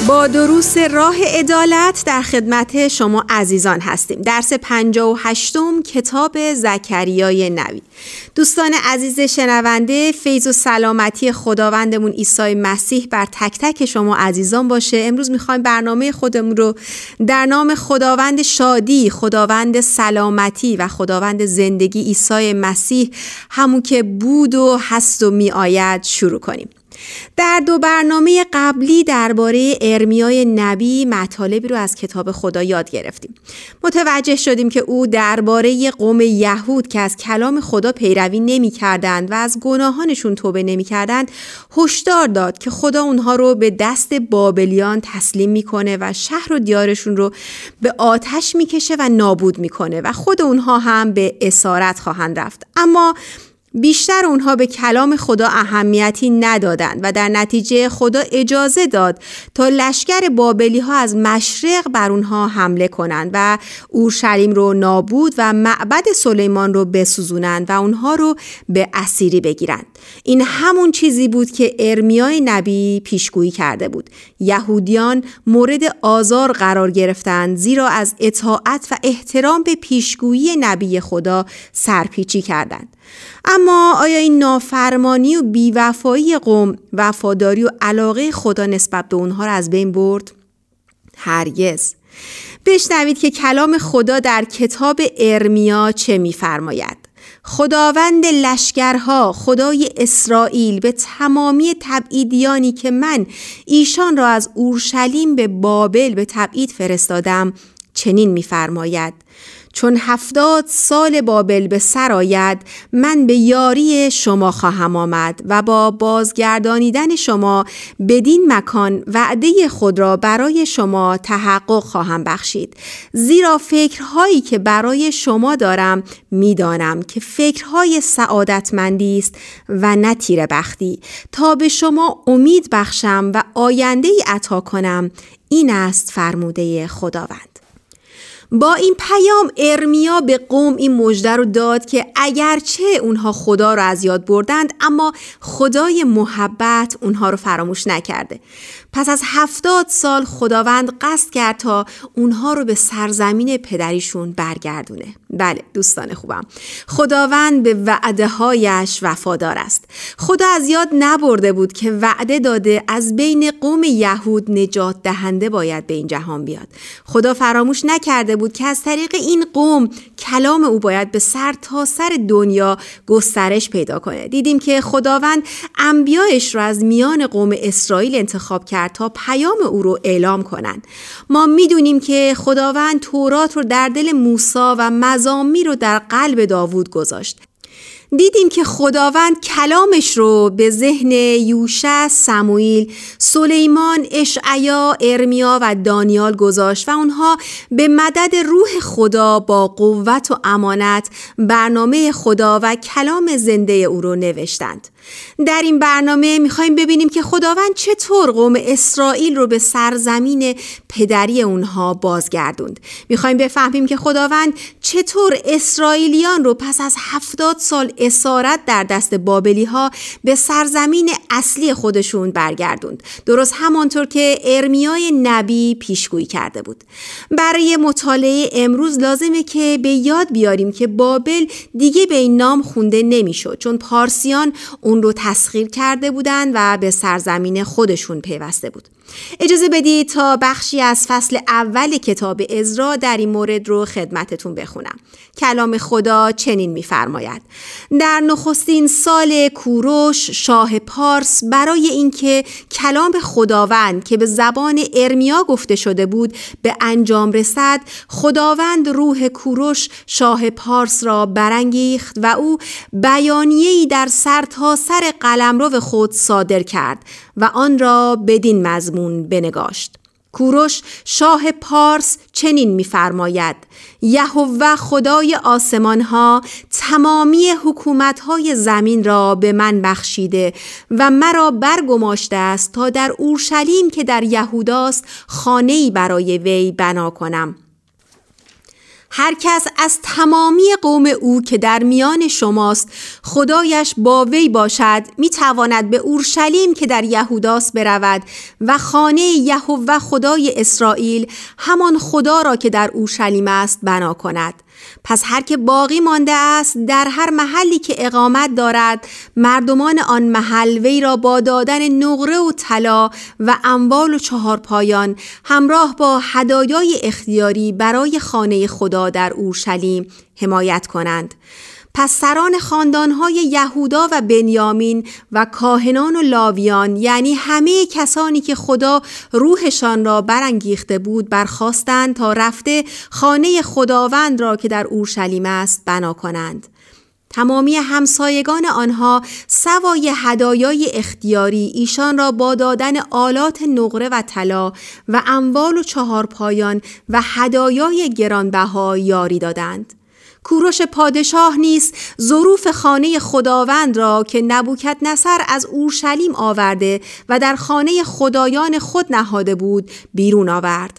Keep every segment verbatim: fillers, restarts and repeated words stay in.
با دروس راه عدالت در خدمت شما عزیزان هستیم. درس پنجاه و هشتم کتاب زکریای نبی. دوستان عزیز شنونده، فیض و سلامتی خداوندمون عیسی مسیح بر تک تک شما عزیزان باشه. امروز میخوایم برنامه خودمون رو در نام خداوند شادی، خداوند سلامتی و خداوند زندگی عیسی مسیح، همون که بود و هست و می آید، شروع کنیم. در دو برنامه قبلی درباره ارمیای نبی مطالبی رو از کتاب خدا یاد گرفتیم. متوجه شدیم که او درباره قوم یهود که از کلام خدا پیروی نمی کردند و از گناهانشون توبه نمی کردند هشدار داد که خدا اونها رو به دست بابلیان تسلیم میکنه و شهر و دیارشون رو به آتش میکشه و نابود میکنه و خود اونها هم به اسارت خواهند رفت. اما بیشتر اونها به کلام خدا اهمیتی ندادند و در نتیجه خدا اجازه داد تا لشکر بابلی ها از مشرق بر اونها حمله کنند و اورشلیم رو نابود و معبد سلیمان رو بسوزونند و اونها رو به اسیری بگیرند. این همون چیزی بود که ارمیای نبی پیشگویی کرده بود. یهودیان مورد آزار قرار گرفتند زیرا از اطاعت و احترام به پیشگویی نبی خدا سرپیچی کردند. اما آیا این نافرمانی و بیوفایی قوم وفاداری و علاقه خدا نسبت به اونها را از بین برد؟ هرگز. بشنوید که کلام خدا در کتاب ارمیا چه می‌فرماید. خداوند لشکرها، خدای اسرائیل، به تمامی تبعیدیانی که من ایشان را از اورشلیم به بابل به تبعید فرستادم چنین می‌فرماید: چون هفتاد سال بابل به سر آید، من به یاری شما خواهم آمد و با بازگردانیدن شما بدین مکان وعده خود را برای شما تحقق خواهم بخشید. زیرا فکرهایی که برای شما دارم میدانم که فکرهای سعادتمندی است و نه تیره بختی، تا به شما امید بخشم و آینده‌ای عطا کنم. این است فرموده خداوند. با این پیام ارمیا به قوم این مژده رو داد که اگرچه اونها خدا رو از یاد بردند، اما خدای محبت اونها رو فراموش نکرده. پس از هفتاد سال خداوند قصد کرد تا اونها رو به سرزمین پدریشون برگردونه. بله دوستان خوبم، خداوند به وعده هایش وفادار است. خدا از یاد نبرده بود که وعده داده از بین قوم یهود نجات دهنده باید به این جهان بیاد. خدا فراموش نکرده بود که از طریق این قوم کلام او باید به سر تا سر دنیا گسترش پیدا کنه. دیدیم که خداوند انبیایش رو از میان قوم اسرائیل انتخاب کرد تا پیام او رو اعلام کنند. ما میدونیم که خداوند تورات رو در دل موسی و مزامیر رو در قلب داوود گذاشت. دیدیم که خداوند کلامش رو به ذهن یوشع، سموئیل، سلیمان، اشعیا، ارمیا و دانیال گذاشت و اونها به مدد روح خدا با قوت و امانت برنامه خدا و کلام زنده او رو نوشتند. در این برنامه میخوایم ببینیم که خداوند چطور قوم اسرائیل رو به سرزمین پدری اونها بازگردوند. میخوایم بفهمیم که خداوند چطور اسرائیلیان رو پس از هفتاد سال اسارت در دست بابلی ها به سرزمین اصلی خودشون برگردوند، درست همانطور که ارمیای نبی پیشگویی کرده بود. برای مطالعه امروز لازمه که به یاد بیاریم که بابل دیگه به این نام خونده نمیشد، چون پارسیان اون رو تسخیر کرده بودند و به سرزمین خودشون پیوسته بود. اجازه بدید تا بخشی از فصل اول کتاب عزرا در این مورد رو خدمتتون بخونم. کلام خدا چنین می‌فرماید: در نخستین سال کوروش شاه پارس، برای اینکه کلام خداوند که به زبان ارمیا گفته شده بود به انجام رسد، خداوند روح کوروش شاه پارس را برانگیخت و او بیانیه‌ای در سر تا سر قلمرو خود صادر کرد و آن را بدین مضمون بنگاشت: کوروش شاه پارس چنین می‌فرماید: یهوه خدای آسمان ها تمامی حکومت های زمین را به من بخشیده و مرا برگماشته است تا در اورشلیم که در یهوداست خانه‌ای برای وی بنا کنم. هر کس از تمامی قوم او که در میان شماست خدایش با وی باشد میتواند به اورشلیم که در یهوداست برود و خانه یهوه خدای اسرائیل همان خدا را که در اورشلیم است بنا کند. پس هر که باقی مانده است در هر محلی که اقامت دارد مردمان آن محل وی را با دادن نقره و طلا و اموال و چهارپایان همراه با هدایای اختیاری برای خانه خدا در اورشلیم حمایت کنند. پس سران خاندانهای یهودا و بنیامین و کاهنان و لاویان، یعنی همه کسانی که خدا روحشان را برانگیخته بود، برخاستند تا رفته خانه خداوند را که در اورشلیم است بنا کنند. تمامی همسایگان آنها سوای هدایای اختیاری ایشان را با دادن آلات نقره و طلا و اموال و چهارپایان و هدایای گرانبها یاری دادند. کوروش پادشاه نیز ظروف خانه خداوند را که نبوکدنصر از اورشلیم آورده و در خانه خدایان خود نهاده بود بیرون آورد.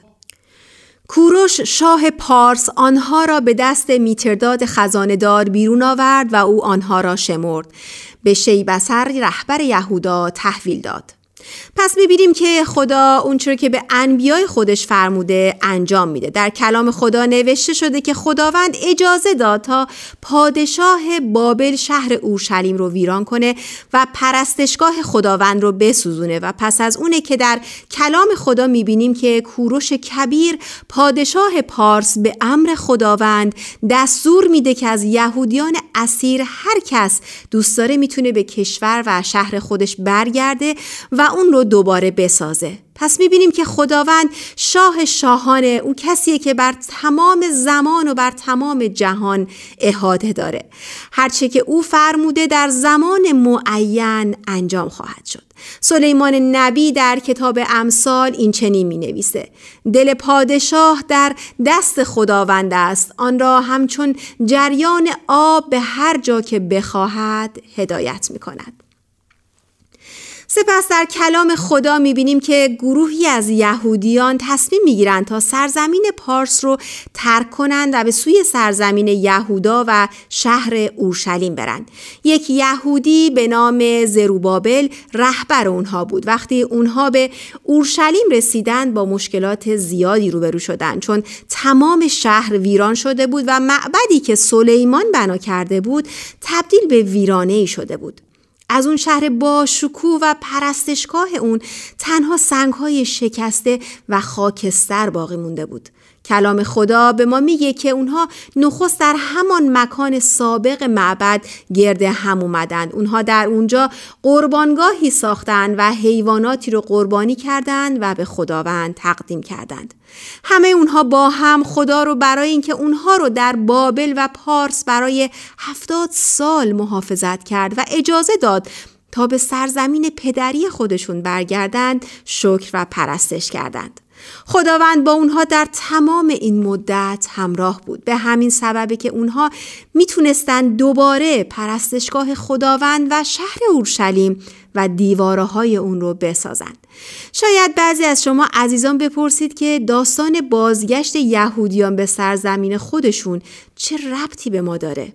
کوروش شاه پارس آنها را به دست میترداد خزانه‌دار بیرون آورد و او آنها را شمرد. به شیبسر رهبر یهودا تحویل داد. پس می‌بینیم که خدا اونچوری که به انبیای خودش فرموده انجام میده. در کلام خدا نوشته شده که خداوند اجازه داد تا پادشاه بابل شهر اورشلیم رو ویران کنه و پرستشگاه خداوند رو بسوزونه و پس از اونه که در کلام خدا می‌بینیم که کوروش کبیر پادشاه پارس به امر خداوند دستور میده که از یهودیان اسیر هر کس دوست داره میتونه به کشور و شهر خودش برگرده و اون رو دوباره بسازه. پس میبینیم که خداوند شاه شاهانه، اون کسیه که بر تمام زمان و بر تمام جهان احاطه داره. هرچه که او فرموده در زمان معین انجام خواهد شد. سلیمان نبی در کتاب امثال این چنین می نویسه: دل پادشاه در دست خداوند است، آن را همچون جریان آب به هر جا که بخواهد هدایت می کند. سپس در کلام خدا میبینیم که گروهی از یهودیان تصمیم میگیرند تا سرزمین پارس رو ترک کنند و به سوی سرزمین یهودا و شهر اورشلیم برند. یک یهودی به نام زروبابل رهبر اونها بود. وقتی اونها به اورشلیم رسیدند با مشکلات زیادی روبرو شدند، چون تمام شهر ویران شده بود و معبدی که سلیمان بنا کرده بود تبدیل به ویرانه‌ای شده بود. از اون شهر با شکوه و پرستشگاه اون تنها سنگ‌های شکسته و خاکستر باقی مونده بود. کلام خدا به ما میگه که اونها نخست در همان مکان سابق معبد گرد هم اومدند. اونها در اونجا قربانگاهی ساختند و حیواناتی رو قربانی کردند و به خداوند تقدیم کردند. همه اونها با هم خدا رو برای اینکه اونها رو در بابل و پارس برای هفتاد سال محافظت کرد و اجازه داد تا به سرزمین پدری خودشون برگردند شکر و پرستش کردند. خداوند با اونها در تمام این مدت همراه بود. به همین سببه که اونها میتونستن دوباره پرستشگاه خداوند و شهر اورشلیم و دیوارهای اون رو بسازند. شاید بعضی از شما عزیزان بپرسید که داستان بازگشت یهودیان به سرزمین خودشون چه ربطی به ما داره؟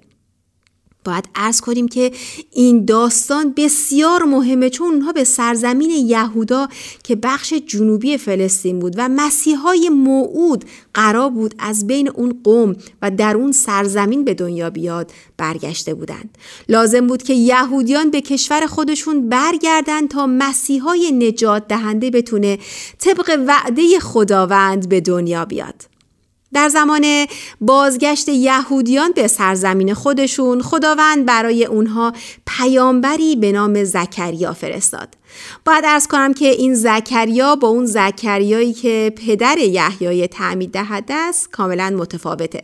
باید عرض کنیم که این داستان بسیار مهمه، چون اونها به سرزمین یهودا که بخش جنوبی فلسطین بود و مسیحای موعود قرار بود از بین اون قوم و در اون سرزمین به دنیا بیاد برگشته بودند. لازم بود که یهودیان به کشور خودشون برگردن تا مسیحای نجات دهنده بتونه طبق وعده خداوند به دنیا بیاد. در زمان بازگشت یهودیان به سرزمین خودشون خداوند برای اونها پیامبری به نام زکریا فرستاد. باید عرض کنم که این زکریا با اون زکریایی که پدر یحیای تعمید دهنده است کاملا متفاوته.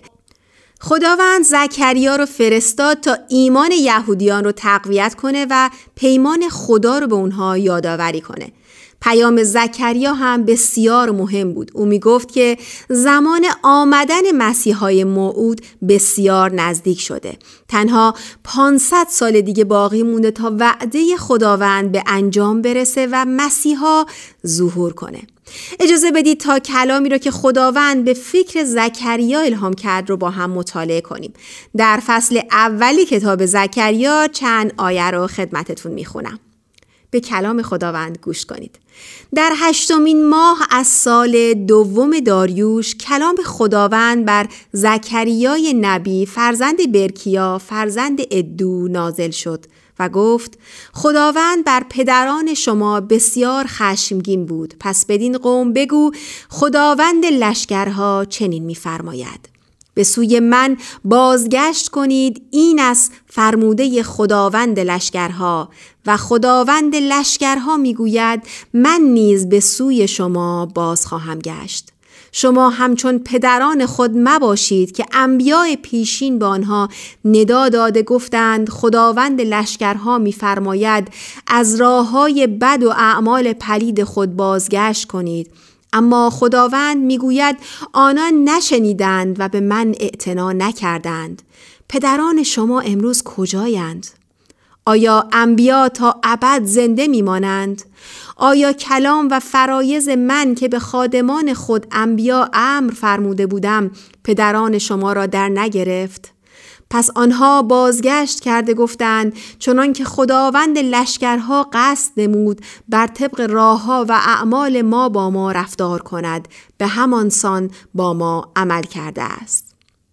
خداوند زکریا رو فرستاد تا ایمان یهودیان رو تقویت کنه و پیمان خدا رو به اونها یادآوری کنه. پیام زکریا هم بسیار مهم بود. او می گفت که زمان آمدن مسیحای موعود بسیار نزدیک شده. تنها پانصد سال دیگه باقی مونده تا وعده خداوند به انجام برسه و مسیحا ظهور کنه. اجازه بدید تا کلامی را که خداوند به فکر زکریا الهام کرد رو با هم مطالعه کنیم. در فصل اولی کتاب زکریا چند آیه رو خدمتتون میخونم. به کلام خداوند گوش کنید. در هشتمین ماه از سال دوم داریوش کلام خداوند بر زکریای نبی فرزند برکیا فرزند ادو نازل شد و گفت: خداوند بر پدران شما بسیار خشمگین بود، پس بدین قوم بگو خداوند لشکرها چنین می‌فرماید: به سوی من بازگشت کنید، این است فرموده خداوند لشکرها. و خداوند لشکرها میگوید: من نیز به سوی شما باز خواهم گشت. شما همچون پدران خود مباشید که انبیاء پیشین به آنها ندا داده گفتند: خداوند لشکرها میفرماید از راههای بد و اعمال پلید خود بازگشت کنید. اما خداوند میگوید آنان نشنیدند و به من اعتنا نکردند. پدران شما امروز کجایند؟ آیا انبیا تا ابد زنده میمانند؟ آیا کلام و فرایض من که به خادمان خود انبیا امر فرموده بودم پدران شما را در نگرفت؟ پس آنها بازگشت کرده گفتند: چنان که خداوند لشکرها قصد نمود بر طبق راهها و اعمال ما با ما رفتار کند، به همان سان با ما عمل کرده است.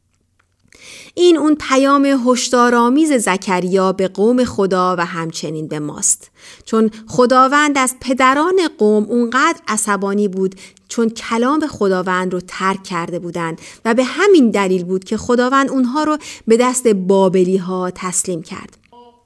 این اون پیام هشدارآمیز زکریا به قوم خدا و همچنین به ماست، چون خداوند از پدران قوم اونقدر عصبانی بود چون کلام خداوند رو ترک کرده بودند و به همین دلیل بود که خداوند اونها رو به دست بابلی ها تسلیم کرد.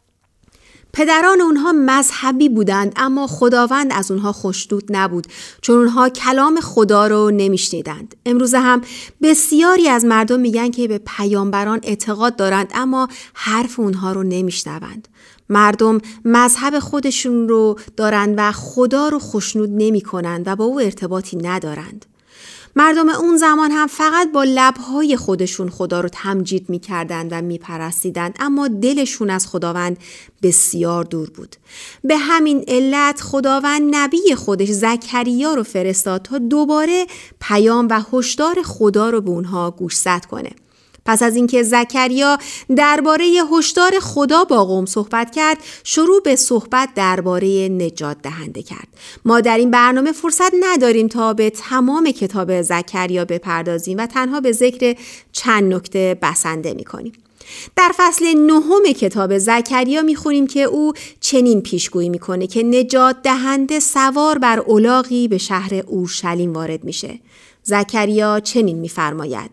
پدران اونها مذهبی بودند، اما خداوند از اونها خوشنود نبود چون اونها کلام خدا رو نمیشنیدند. امروز هم بسیاری از مردم میگن که به پیامبران اعتقاد دارند اما حرف اونها رو نمیشنوند. مردم مذهب خودشون رو دارند و خدا رو خوشنود نمی کنند و با او ارتباطی ندارند. مردم اون زمان هم فقط با لبهای خودشون خدا رو تمجید می کردند و می پرستیدند، اما دلشون از خداوند بسیار دور بود. به همین علت خداوند نبی خودش زکریا رو فرستاد تا دوباره پیام و هشدار خدا رو به اونها گوشزد کنه. پس از اینکه زکریا درباره هشدار خدا با قوم صحبت کرد، شروع به صحبت درباره نجات دهنده کرد. ما در این برنامه فرصت نداریم تا به تمام کتاب زکریا بپردازیم و تنها به ذکر چند نکته بسنده می‌کنیم. در فصل نهم کتاب زکریا می‌خونیم که او چنین پیشگویی می‌کنه که نجات دهنده سوار بر الاغی به شهر اورشلیم وارد میشه. زکریا چنین می‌فرماید: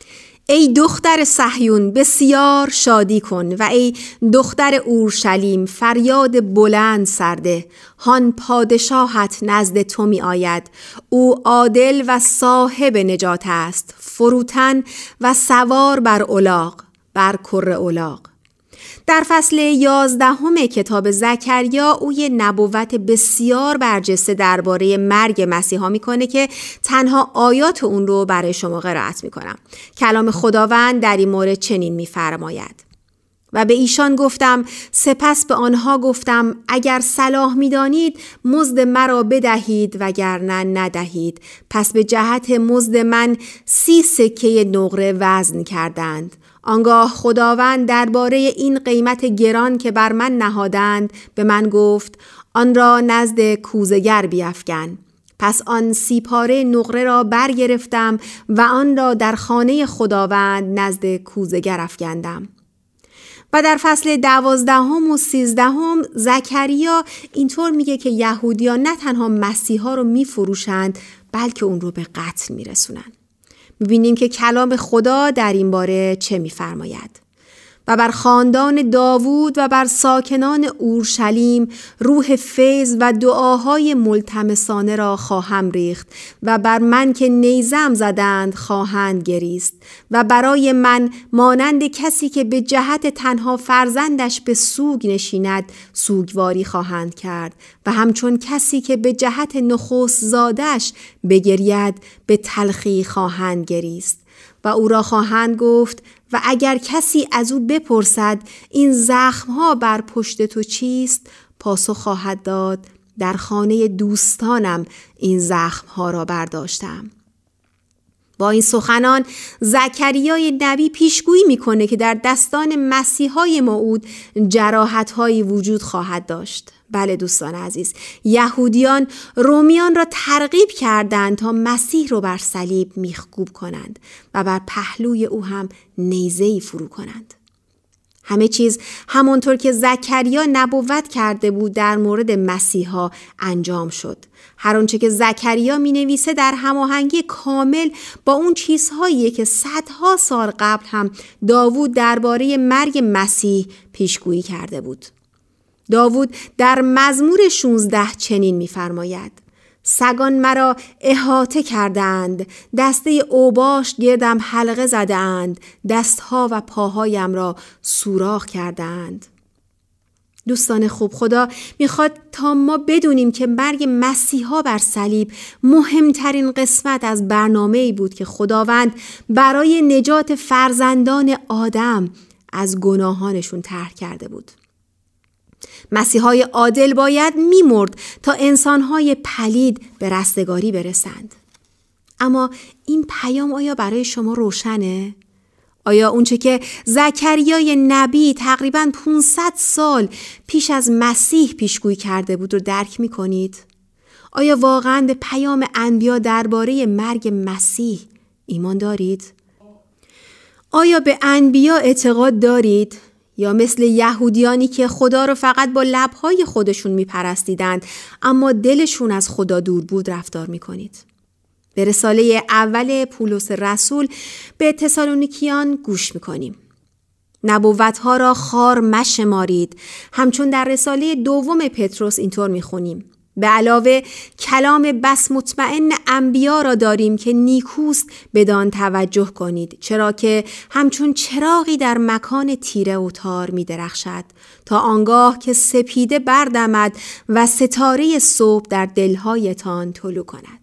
ای دختر صهیون بسیار شادی کن و ای دختر اورشلیم فریاد بلند سرده. هان پادشاهت نزد تو می آید، او عادل و صاحب نجات است، فروتن و سوار بر الاغ، بر کره الاغ. در فصل یازدهم کتاب زکریا او یه نبوت بسیار برجسته درباره مرگ مسیحا میکنه که تنها آیات اون رو برای شما قرائت میکنم. کلام خداوند در این مورد چنین میفرماید: و به ایشان گفتم، سپس به آنها گفتم اگر صلاح می‌دانید مزد مرا بدهید وگرنه ندهید. پس به جهت مزد من سی سکه نقره وزن کردند. آنگاه خداوند درباره این قیمت گران که بر من نهادند به من گفت آن را نزد کوزه‌گر بیفکن. پس آن سی پاره نقره را برگرفتم و آن را در خانه خداوند نزد کوزه‌گر افکندم. و در فصل دوازدهم و سیزدهم زکریا اینطور میگه که یهودیان نه تنها مسیحا رو میفروشند بلکه اون رو به قتل میرسونند. میبینیم که کلام خدا در این باره چه میفرماید: و بر خاندان داوود و بر ساکنان اورشلیم روح فیض و دعاهای ملتمسانه را خواهم ریخت و بر من که نیزم زدند خواهند گریست و برای من مانند کسی که به جهت تنها فرزندش به سوگ نشیند سوگواری خواهند کرد و همچون کسی که به جهت نخست زادش بگرید به تلخی خواهند گریست و او را خواهند گفت و اگر کسی از او بپرسد این زخمها بر پشت تو چیست، پاسخ خواهد داد در خانه دوستانم این زخم‌ها را برداشتم. با این سخنان زکریای نبی پیشگویی میکنه که در دستان مسیحای موعود جراحت‌هایی وجود خواهد داشت. بله دوستان عزیز، یهودیان رومیان را ترغیب کردند تا مسیح را بر صلیب میخکوب کنند و بر پهلوی او هم نیزه‌ای فرو کنند. همه چیز همانطور که زکریا نبوت کرده بود در مورد مسیحا انجام شد. هر آنچه که زکریا می نویسه در هماهنگی کامل با اون چیزهایی که صدها سال قبل هم داوود درباره مرگ مسیح پیشگویی کرده بود. داوود در مزمور شانزده چنین می فرماید: سگان مرا احاطه کردند، دسته اوباش گردم حلقه زدند، دستها و پاهایم را سوراخ کردند. دوستان خوب، خدا میخواد تا ما بدونیم که مرگ مسیحا بر صلیب مهمترین قسمت از برنامه‌ای بود که خداوند برای نجات فرزندان آدم از گناهانشون طرح کرده بود. مسیحای عادل باید میمرد تا انسانهای پلید به رستگاری برسند. اما این پیام آیا برای شما روشنه؟ آیا اونچه که زکریای نبی تقریباً پانصد سال پیش از مسیح پیشگویی کرده بود رو درک می‌کنید؟ آیا واقعاً به پیام انبیا درباره مرگ مسیح ایمان دارید؟ آیا به انبیا اعتقاد دارید؟ یا مثل یهودیانی که خدا رو فقط با لب‌های خودشون می‌پرستیدند اما دلشون از خدا دور بود رفتار می‌کنید؟ به رساله اول پولس رسول به تسالونیکیان گوش میکنیم. نبوتها را خار مشمارید، همچون در رساله دوم پتروس اینطور میخونیم: به علاوه کلام بس مطمئن انبیا را داریم که نیکوست بدان توجه کنید، چرا که همچون چراغی در مکان تیره و تار می درخشد تا آنگاه که سپیده بردمد و ستاره صبح در دلهایتان طلوع کند.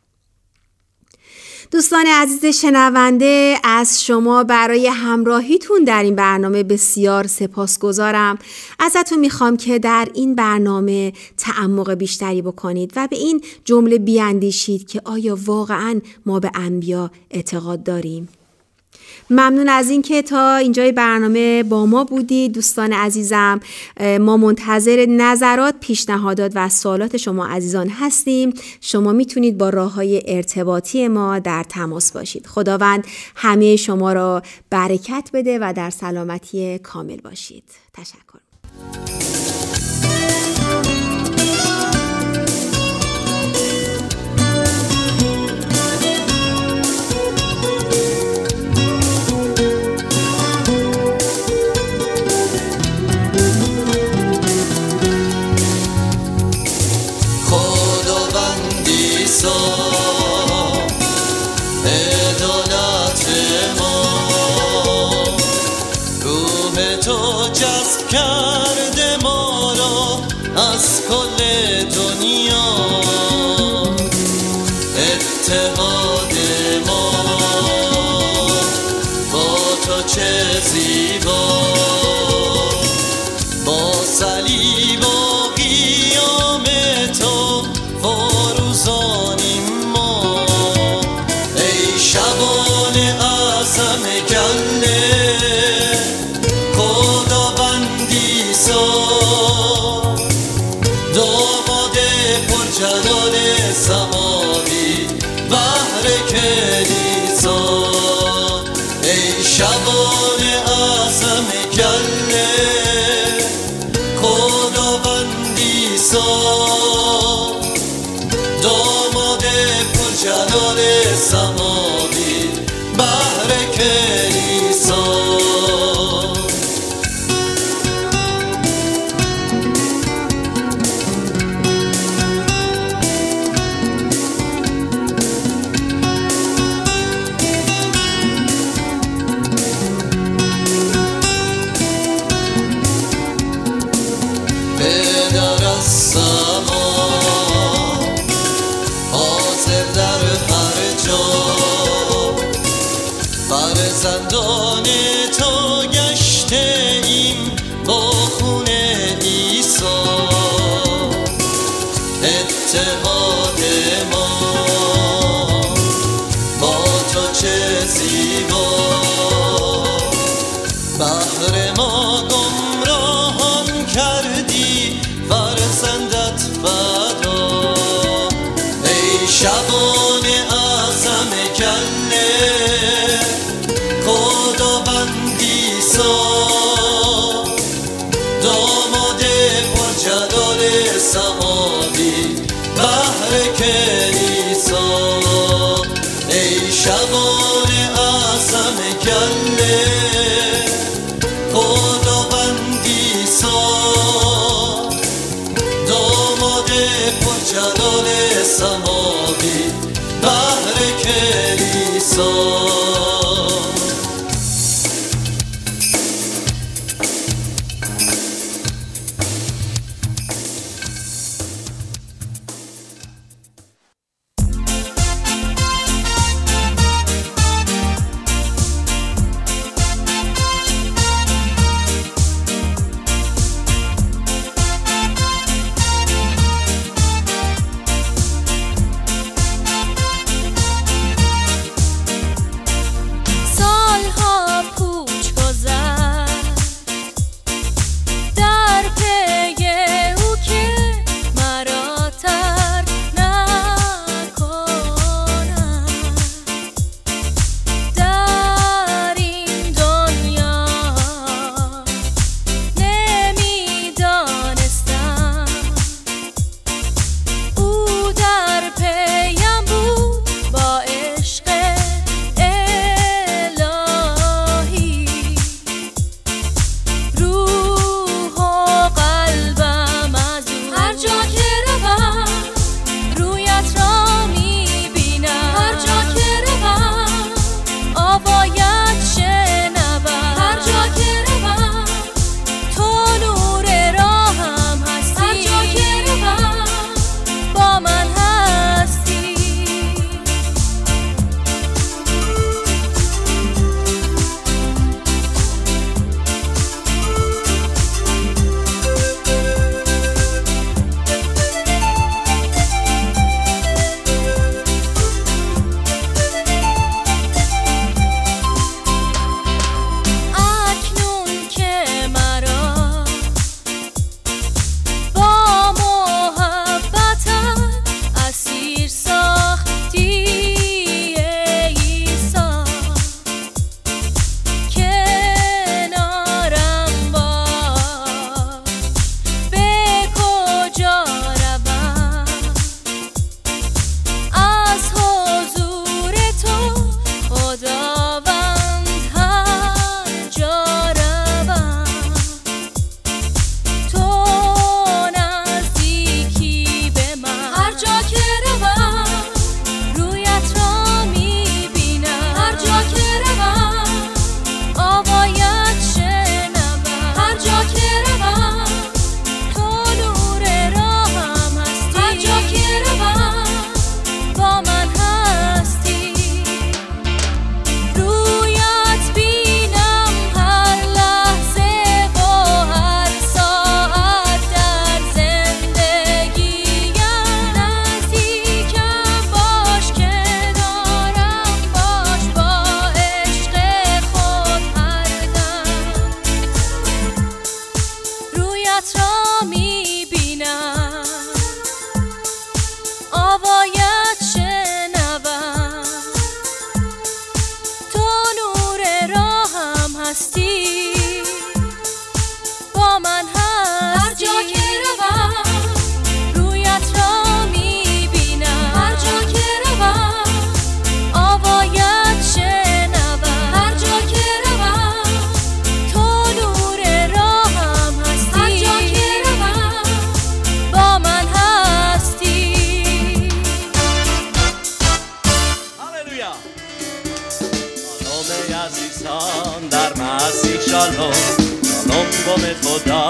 دوستان عزیز شنونده، از شما برای همراهیتون در این برنامه بسیار سپاسگزارم. ازتون میخوام که در این برنامه تعمق بیشتری بکنید و به این جمله بیاندیشید که آیا واقعاً ما به انبیا اعتقاد داریم؟ ممنون از این که تا اینجای برنامه با ما بودید دوستان عزیزم. ما منتظر نظرات، پیشنهادات و سوالات شما عزیزان هستیم. شما میتونید با راه‌های ارتباطی ما در تماس باشید. خداوند همه شما را برکت بده و در سلامتی کامل باشید. تشکر. کرده ما را از کل دنیا، اتحاد ما با تو چه زیبا، با صلیب و قیام تو فروزانیم ما. ای شبان اعظم گله داماد پرجلال سماوی بحر کلیسا. ای شبان اعظم گله خداوندی سا، داماد پرجلال سماوی بحر کلیسا. فرزندان تو گشته ایم با خون عیسی، سماوی بهر کلیسا. ای شبان اعظم گله خداوندی سا، داماد پرجلال سماوی بهر کلیسا. شالوم شالوم بام خدا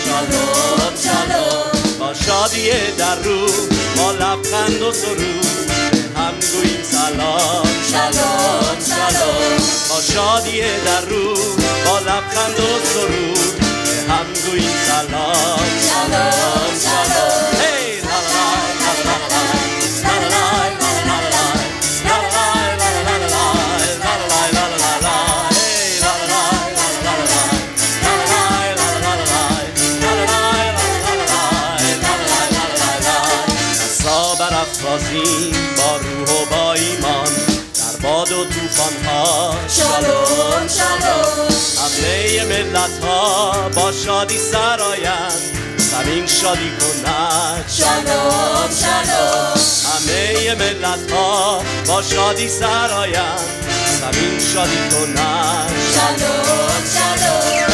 شالوم شالوم با شادی در رو با لبخند و سرود هم گوییم سلام شالوم شالوم با شادی در رو با لبخند و سرود هم گوییم سلام شالوم شالوم هی لا لا لا لا لا با روح و با ایمان در باد و توفان ها شالوم شالوم همه ملت ها با شادی سرآیند زمین شادی کند. شالوم شالوم همه ملت ها با شادی سرآیند، زمین شادی کند. شالوم شالوم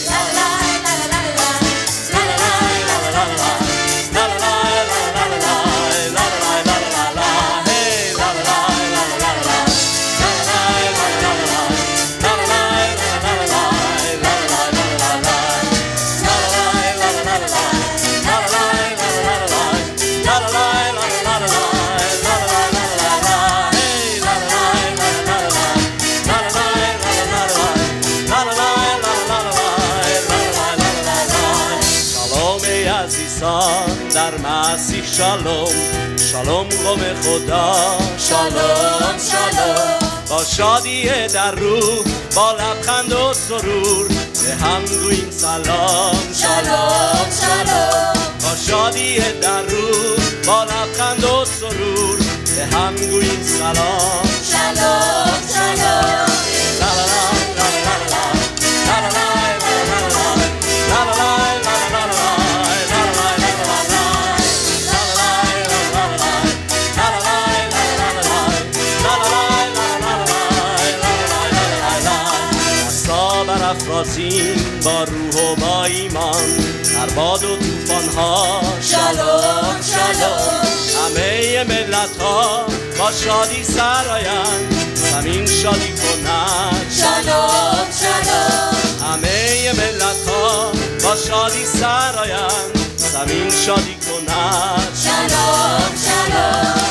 در مسیح شالوم، شالوم قوم خدا. شالوم شالوم با شادی در روح، با لبخند و سرور به هم گوییم سلام. شالوم شالوم با شادی در روح، با لبخند و سرور به هم گوییم سلام. شالوم شالوم افرازیم با روح و با ایمان در باد و طوفان ها. شالوم شالوم همه ملت ها با شادی سرآیند، زمین شادی کند. شالوم شالوم همه ملت ها با شادی سرآیند، زمین شادی کند. شالوم شالوم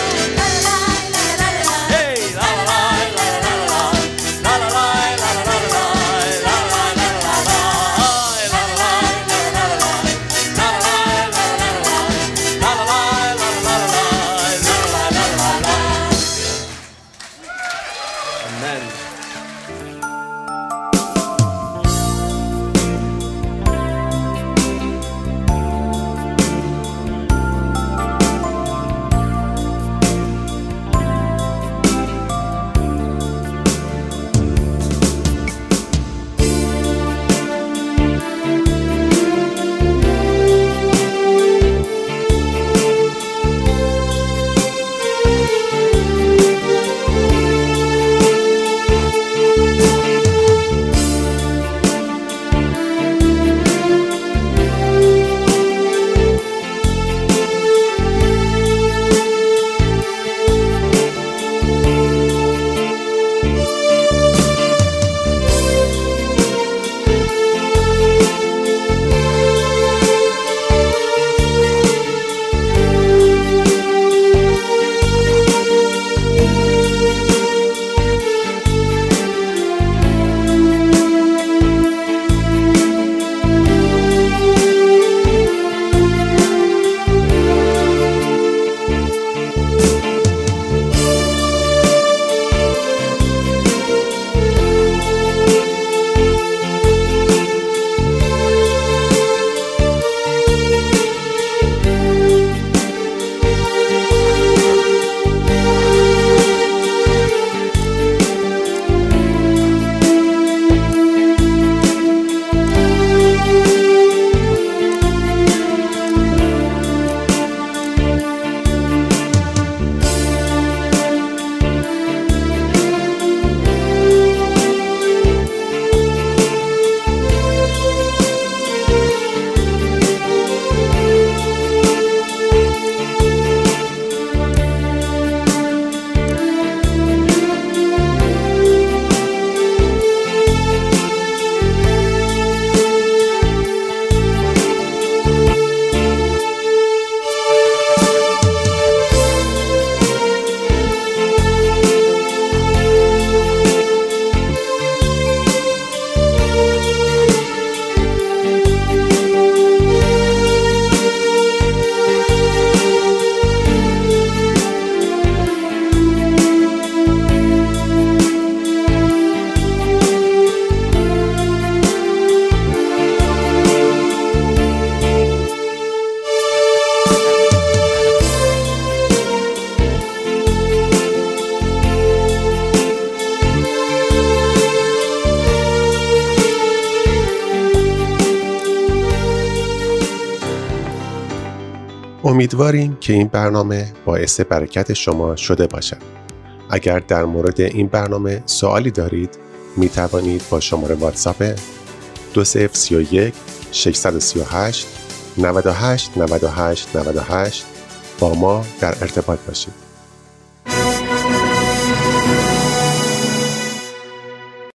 امیدواریم که این برنامه باعث برکت شما شده باشد. اگر در مورد این برنامه سوالی دارید می توانید با شماره واتساپ دو صفر سه یک شش سه هشت نه هشت نه هشت نه هشت با ما در ارتباط باشید.